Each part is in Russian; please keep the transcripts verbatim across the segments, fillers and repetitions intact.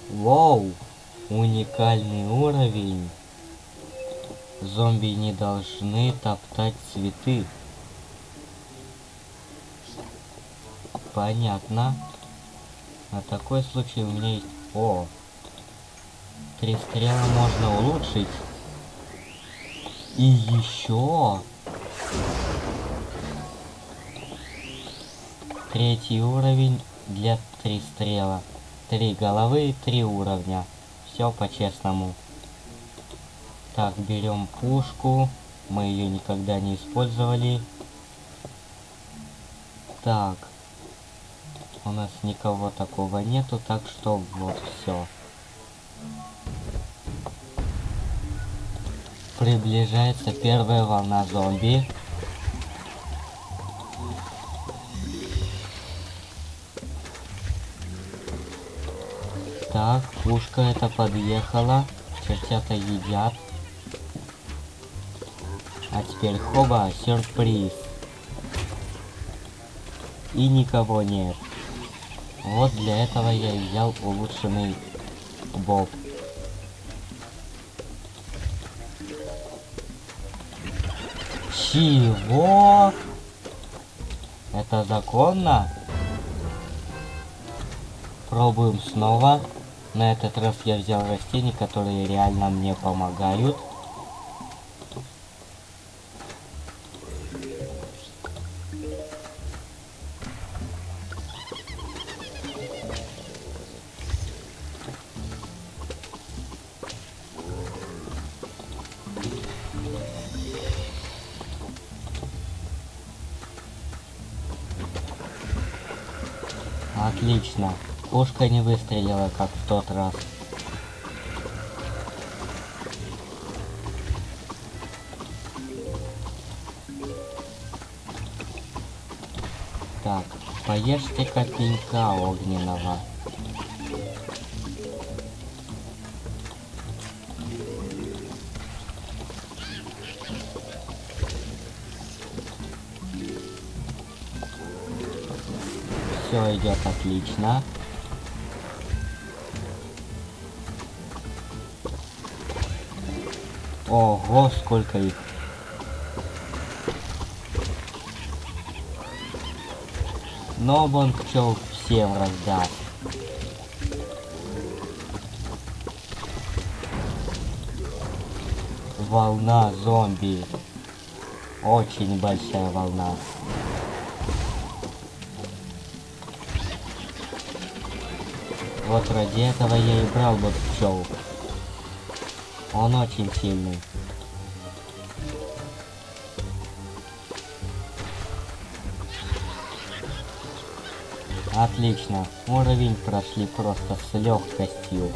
Воу! Уникальный уровень. Зомби не должны топтать цветы. Понятно. На такой случай у меня есть... О! Три стрела можно улучшить. И еще... Третий уровень для три стрела. Три головы, три уровня. Все по-честному. Так, берем пушку. Мы ее никогда не использовали. Так. У нас никого такого нету, так что вот все. Приближается первая волна зомби. Так, пушка эта подъехала. Чертята едят. А теперь хоба, сюрприз. И никого нет. Вот для этого я и взял улучшенный боб. Чего? Это законно? Пробуем снова. На этот раз я взял растения, которые реально мне помогают. Отлично. Пушка не выстрелила, как в тот раз. Так, поешьте-ка пенька огненного. Все идет отлично. Ого, сколько их. Но он пчел всем раздаст. Волна зомби. Очень большая волна. Вот ради этого я и брал бы пчел. Он очень сильный. Отлично. Уровень прошли просто с легкостью.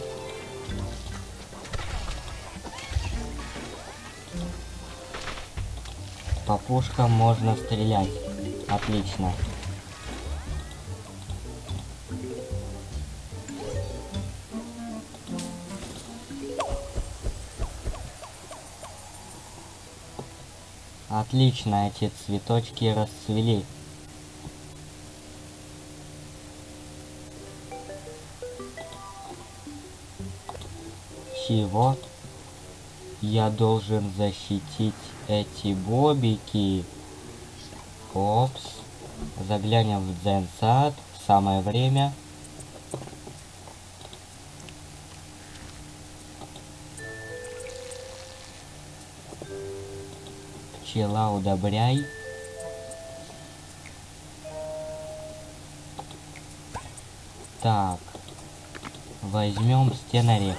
По пушкам можно стрелять. Отлично. Отлично, эти цветочки расцвели. Чего? Я должен защитить эти бобики. Опс. Заглянем в дзен-сад. Самое время. Пчела, удобряй. Так. Возьмем стенорех.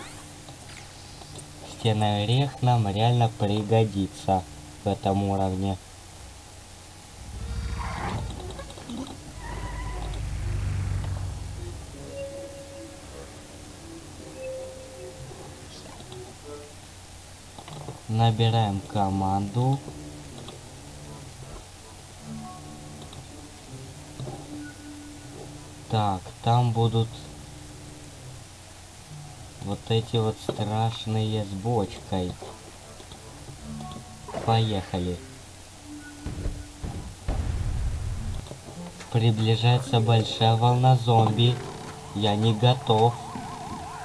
Стенорех нам реально пригодится в этом уровне. Набираем команду. Так, там будут вот эти вот страшные с бочкой. Поехали. Приближается большая волна зомби. Я не готов.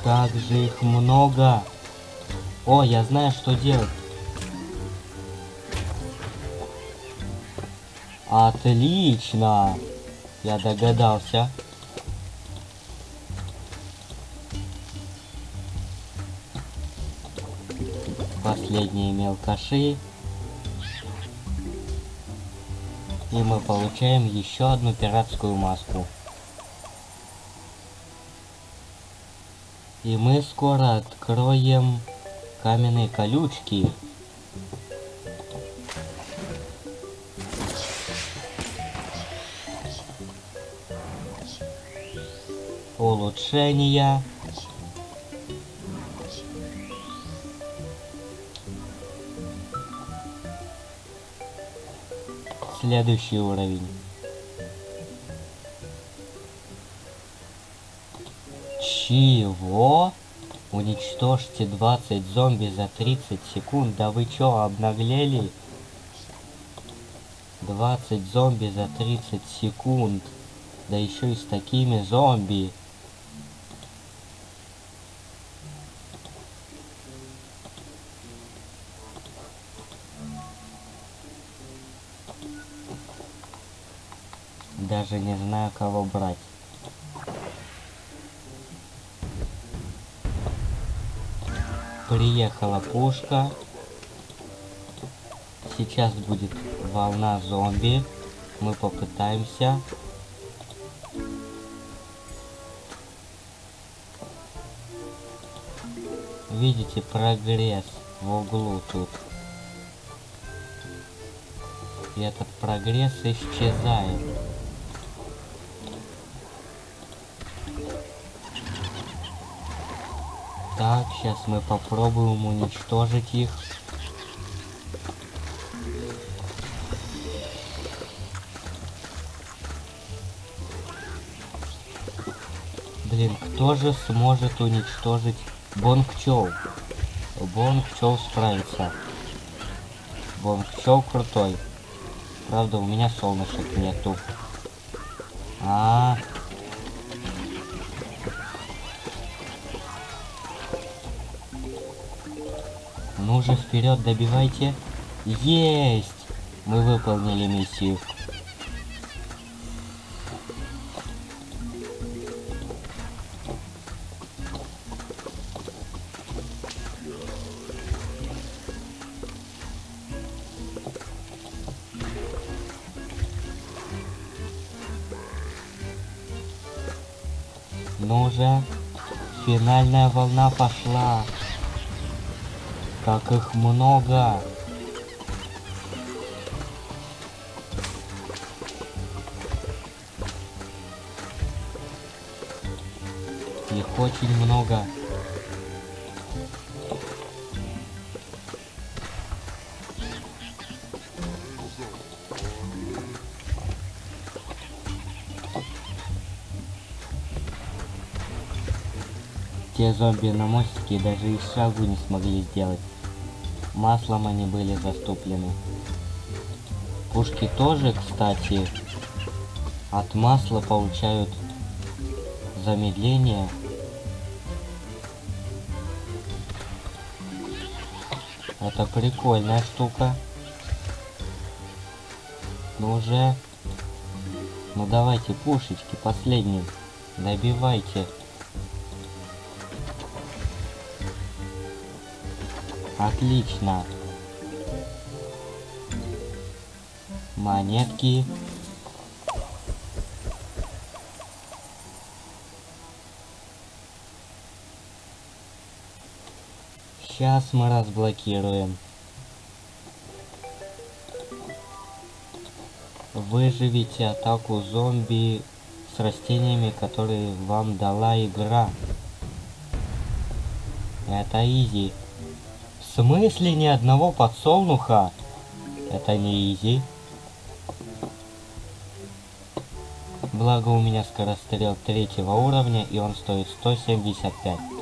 Как же их много! О, я знаю, что делать. Отлично! Я догадался. Последние мелкаши. И мы получаем еще одну пиратскую маску. И мы скоро откроем каменные колючки. Улучшения. Следующий уровень. Чего? Уничтожьте двадцать зомби за тридцать секунд. Да вы чё, обнаглели? двадцать зомби за тридцать секунд. Да еще и с такими зомби. Даже не знаю, кого брать. Приехала пушка. Сейчас будет волна зомби. Мы попытаемся. Видите прогресс в углу тут. И этот прогресс исчезает. Так, сейчас мы попробуем уничтожить их. Блин, кто же сможет уничтожить Бонг-Чоу? Бонг-Чоу справится. Бонг-Чоу крутой. Правда, у меня солнышек нету. А, -а, -а. Ну же, вперед, добивайте. Есть! Мы выполнили миссию. Ну же, финальная волна пошла. Как их много. Их очень много. Те зомби на мостике даже и шагу не смогли сделать. Маслом они были заступлены. Пушки тоже, кстати, от масла получают замедление. Это прикольная штука. Ну уже. Ну давайте, пушечки, последние. Добивайте. Отлично. Монетки. Сейчас мы разблокируем. Выживите атаку зомби с растениями, которые вам дала игра. Это изи. В смысле ни одного подсолнуха? Это не изи. Благо у меня скорострел третьего уровня, и он стоит сто семьдесят пять.